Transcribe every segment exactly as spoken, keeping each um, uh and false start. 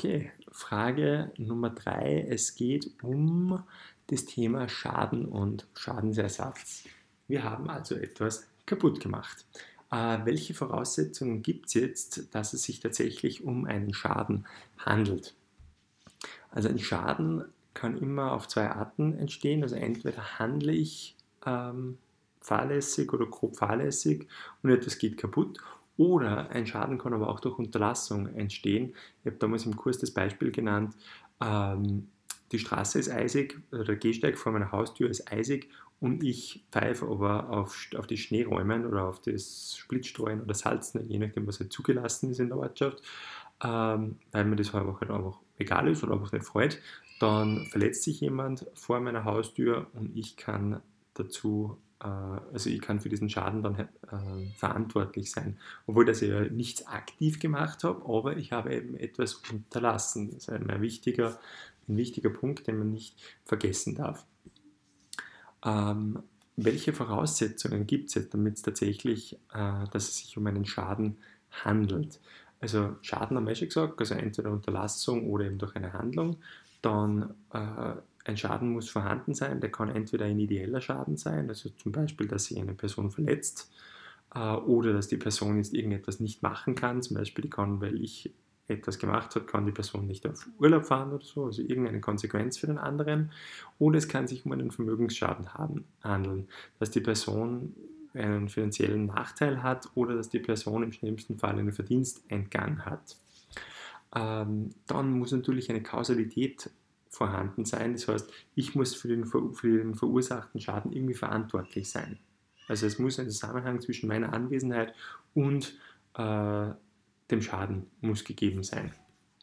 Okay, Frage Nummer drei. Es geht um das Thema Schaden und Schadensersatz. Wir haben also etwas kaputt gemacht. Äh, welche Voraussetzungen gibt es jetzt, dass es sich tatsächlich um einen Schaden handelt? Also ein Schaden kann immer auf zwei Arten entstehen. Also entweder handle ich ähm, fahrlässig oder grob fahrlässig und etwas geht kaputt. Oder ein Schaden kann aber auch durch Unterlassung entstehen. Ich habe damals im Kurs das Beispiel genannt, ähm, die Straße ist eisig, oder der Gehsteig vor meiner Haustür ist eisig und ich pfeife aber auf, auf die Schneeräumen oder auf das Splittstreuen oder Salzen, je nachdem, was halt zugelassen ist in der Ortschaft, ähm, weil mir das einfach, halt einfach egal ist oder einfach nicht freut, dann verletzt sich jemand vor meiner Haustür und ich kann dazu, äh, also ich kann für diesen Schaden dann äh, verantwortlich sein. Obwohl das ich ja nichts aktiv gemacht habe, aber ich habe eben etwas unterlassen. Das ist ein wichtiger, ein wichtiger Punkt, den man nicht vergessen darf. Ähm, welche Voraussetzungen gibt es jetzt, damit es tatsächlich, äh, dass es sich um einen Schaden handelt? Also Schaden haben wir schon gesagt, also entweder Unterlassung oder eben durch eine Handlung. Dann äh, ein Schaden muss vorhanden sein, der kann entweder ein ideeller Schaden sein, also zum Beispiel, dass sich eine Person verletzt, äh, oder dass die Person jetzt irgendetwas nicht machen kann, zum Beispiel die kann, weil ich etwas gemacht habe, kann die Person nicht auf Urlaub fahren oder so, also irgendeine Konsequenz für den anderen. Oder es kann sich um einen Vermögensschaden haben, handeln, dass die Person einen finanziellen Nachteil hat oder dass die Person im schlimmsten Fall einen Verdienstentgang hat. Ähm, dann muss natürlich eine Kausalität vorhanden sein. Das heißt, ich muss für den, für den verursachten Schaden irgendwie verantwortlich sein. Also es muss ein Zusammenhang zwischen meiner Anwesenheit und äh, dem Schaden muss gegeben sein.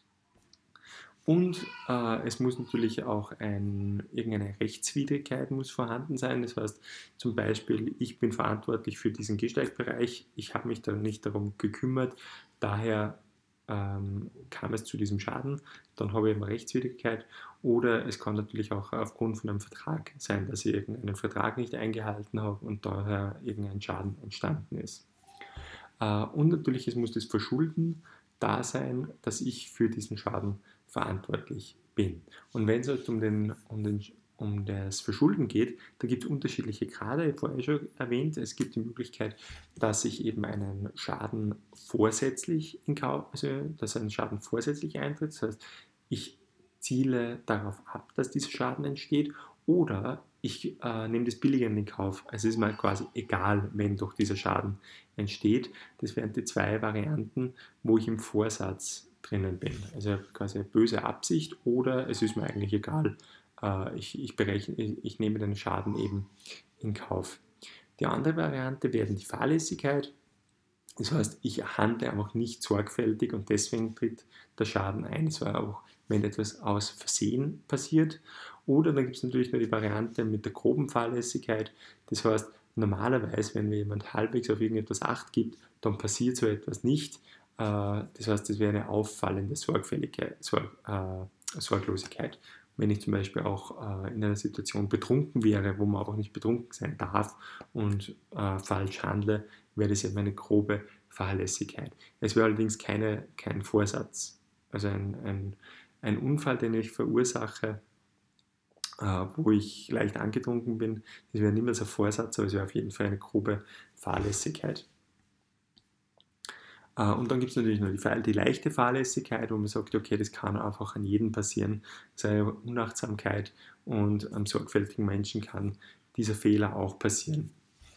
Und äh, es muss natürlich auch ein, irgendeine Rechtswidrigkeit muss vorhanden sein. Das heißt zum Beispiel, ich bin verantwortlich für diesen Gehsteigbereich, ich habe mich dann nicht darum gekümmert, daher ähm, kam es zu diesem Schaden, dann habe ich eine Rechtswidrigkeit. Oder es kann natürlich auch aufgrund von einem Vertrag sein, dass ich irgendeinen Vertrag nicht eingehalten habe und daher irgendein Schaden entstanden ist. Äh, und natürlich, es muss das Verschulden da sein, dass ich für diesen Schaden verantwortlich bin. Und wenn es halt um, den, um, den, um das Verschulden geht, da gibt es unterschiedliche Grade, ich habe vorher schon erwähnt, es gibt die Möglichkeit, dass ich eben einen Schaden vorsätzlich in Kauf, also dass ein Schaden vorsätzlich eintritt, das heißt, ich ziele darauf ab, dass dieser Schaden entsteht, oder ich äh, nehme das billiger in den Kauf. Also es ist mir quasi egal, wenn doch dieser Schaden entsteht. Das wären die zwei Varianten, wo ich im Vorsatz drinnen bin. Also quasi eine böse Absicht oder es ist mir eigentlich egal. Äh, ich, ich, berechne, ich, ich nehme den Schaden eben in Kauf. Die andere Variante wäre die Fahrlässigkeit. Das heißt, ich handle einfach nicht sorgfältig und deswegen tritt der Schaden ein. Das war auch, wenn etwas aus Versehen passiert. Oder dann gibt es natürlich nur die Variante mit der groben Fahrlässigkeit. Das heißt, normalerweise, wenn mir jemand halbwegs auf irgendetwas Acht gibt, dann passiert so etwas nicht. Äh, Das heißt, das wäre eine auffallende Sorgfälligkeit, Sorg, äh, Sorglosigkeit. Wenn ich zum Beispiel auch äh, in einer Situation betrunken wäre, wo man einfach nicht betrunken sein darf und äh, falsch handle, wäre das eben eine grobe Fahrlässigkeit. Es wäre allerdings keine, kein Vorsatz. Also ein, ein, ein Unfall, den ich verursache, äh, wo ich leicht angetrunken bin, das wäre niemals ein Vorsatz, aber es wäre auf jeden Fall eine grobe Fahrlässigkeit. Äh, und dann gibt es natürlich noch die, die leichte Fahrlässigkeit, wo man sagt, okay, das kann einfach an jedem passieren, seine Unachtsamkeit, und einem sorgfältigen Menschen kann dieser Fehler auch passieren.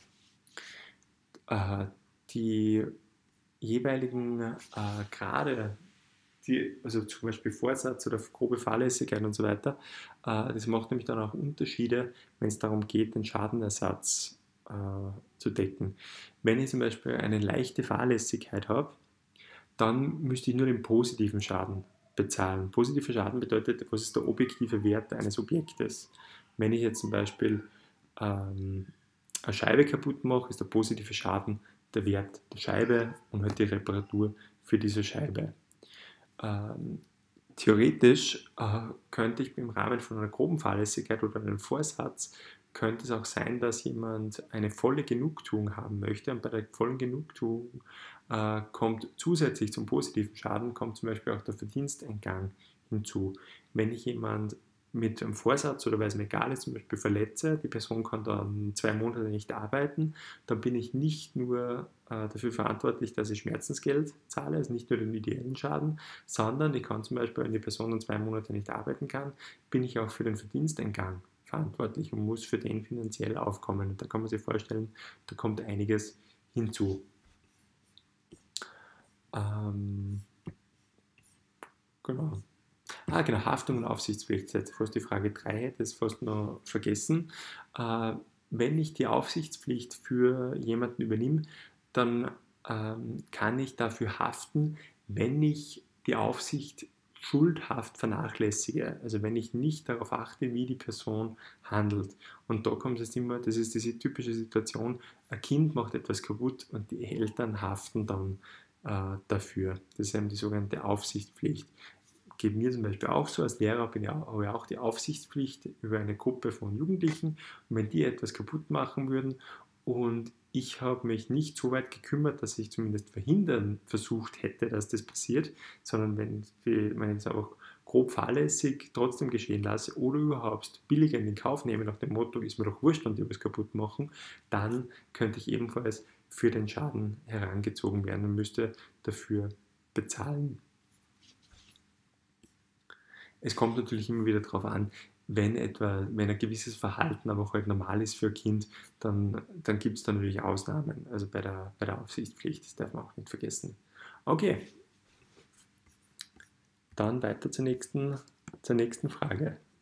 Äh, die jeweiligen äh, Grade, die, also zum Beispiel Vorsatz oder grobe Fahrlässigkeit und so weiter, äh, das macht nämlich dann auch Unterschiede, wenn es darum geht, den Schadenersatz äh, zu decken. Wenn ich zum Beispiel eine leichte Fahrlässigkeit habe, dann müsste ich nur den positiven Schaden bezahlen. Positiver Schaden bedeutet, was ist der objektive Wert eines Objektes. Wenn ich jetzt zum Beispiel ähm, eine Scheibe kaputt mache, ist der positive Schaden der Wert der Scheibe und halt die Reparatur für diese Scheibe. Ähm, theoretisch äh, könnte ich im Rahmen von einer groben Fahrlässigkeit oder einem Vorsatz könnte es auch sein, dass jemand eine volle Genugtuung haben möchte. Und bei der vollen Genugtuung äh, kommt zusätzlich zum positiven Schaden, kommt zum Beispiel auch der Verdiensteingang hinzu. Wenn ich jemand mit einem Vorsatz oder weil es mir egal ist, zum Beispiel verletze, die Person kann dann zwei Monate nicht arbeiten, dann bin ich nicht nur äh, dafür verantwortlich, dass ich Schmerzensgeld zahle, also nicht nur den ideellen Schaden, sondern ich kann zum Beispiel, wenn die Person dann zwei Monate nicht arbeiten kann, bin ich auch für den Verdiensteingang verantwortlich und muss für den finanziell aufkommen. Und da kann man sich vorstellen, da kommt einiges hinzu. Ähm, genau. Ah, genau, Haftung und Aufsichtspflicht. Jetzt fast die Frage drei, das fast noch vergessen. Äh, wenn ich die Aufsichtspflicht für jemanden übernehme, dann ähm, kann ich dafür haften, wenn ich die Aufsicht schuldhaft vernachlässige. Also wenn ich nicht darauf achte, wie die Person handelt. Und da kommt es immer, das ist diese typische Situation, ein Kind macht etwas kaputt und die Eltern haften dann äh, dafür. Das ist eben die sogenannte Aufsichtspflicht. Geht mir zum Beispiel auch so, als Lehrer bin ich auch, habe ich auch die Aufsichtspflicht über eine Gruppe von Jugendlichen. Und wenn die etwas kaputt machen würden und ich habe mich nicht so weit gekümmert, dass ich zumindest verhindern versucht hätte, dass das passiert, sondern wenn, wenn ich es einfach grob fahrlässig trotzdem geschehen lasse oder überhaupt billiger in den Kauf nehme, nach dem Motto, ist mir doch wurscht, wenn die was kaputt machen, dann könnte ich ebenfalls für den Schaden herangezogen werden und müsste dafür bezahlen. Es kommt natürlich immer wieder darauf an, wenn etwa, wenn ein gewisses Verhalten aber halt normal ist für ein Kind, dann, dann gibt es da natürlich Ausnahmen, also bei der, bei der Aufsichtspflicht, das darf man auch nicht vergessen. Okay, dann weiter zur nächsten, zur nächsten Frage.